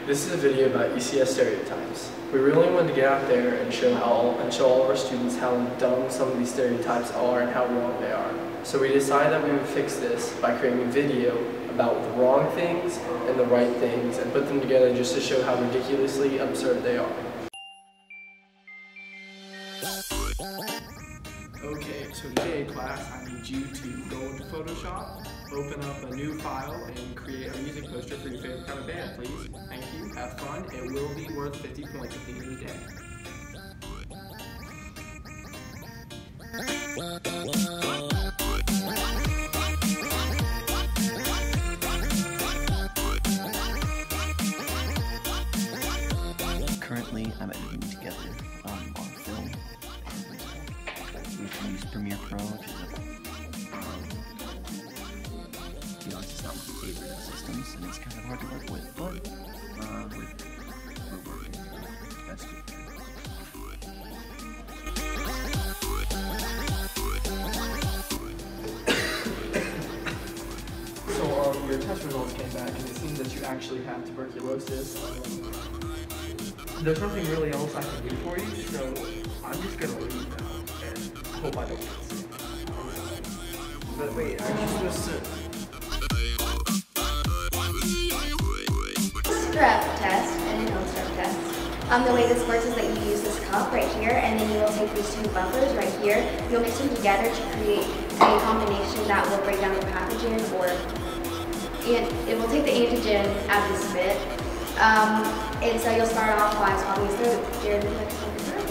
This is a video about ECS stereotypes. We really wanted to get out there and show all of our students how dumb some of these stereotypes are and how wrong they are. So we decided that we would fix this by creating a video about the wrong things and the right things and put them together just to show how ridiculously absurd they are. Okay, so today class, I need you to go into Photoshop, open up a new file, and create a music poster for your favorite kind of band, please. Thank you, have fun, it will be worth 50 points at the end of the day. Currently, I'm editing together our film. We've used Premiere Pro, which is it's not my favorite systems, and it's kind of hard to work with, but we're working. That's good. So your test results came back, and it seems that you actually have tuberculosis. There's nothing really else I can do for you, so I'm just gonna leave now and hope I don't get sick. But wait, aren't you supposed to? Strep test and inhaled strep test. The way this works is that you use this cup right here, and then you will take these two buffers right here. You'll mix them together to create a combination that will break down the pathogen, or it will take the antigen out of the spit. And so you'll start off by swabbing his throat. Jared, would you like to swab your throat?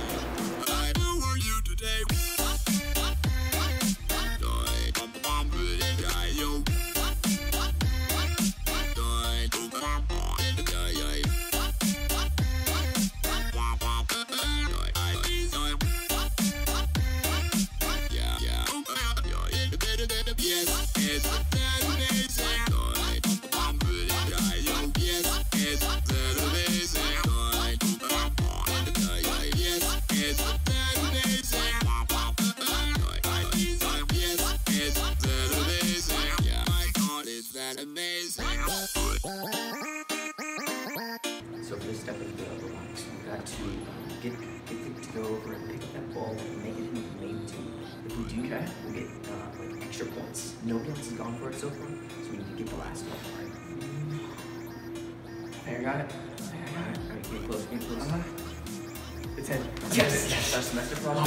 So for this step of the box, we've got to get it to go over and pick up that ball and make it into the main team. If we do that, we'll get like extra points. Nobody else has gone for it so far, so we need to get the last one, right? Hey, I got it. Alright, get close, get close. It's in. Yes! Yes! Our semester problem.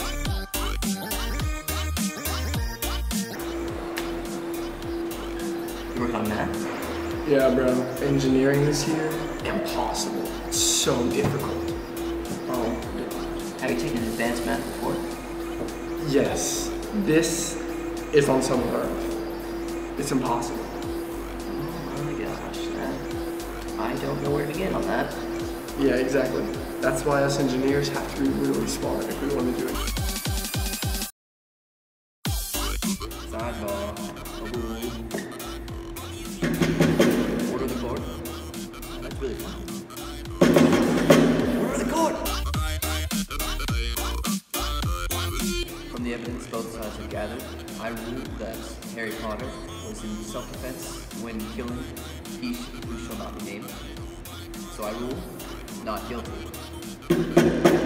You work on math? Yeah, bro. Engineering this year, impossible. It's so difficult. Oh. Have you taken advanced math before? Yes. This is on some earth. It's impossible. Oh my gosh, I don't know where to begin on that. Yeah, exactly. That's why us engineers have to be really smart if we want to do it. Sidebar. Order the court. That's really fun. Order the court! From the evidence both sides have gathered, I rule that Harry Potter was in self-defense when killing he who shall not be named. So I rule not guilty.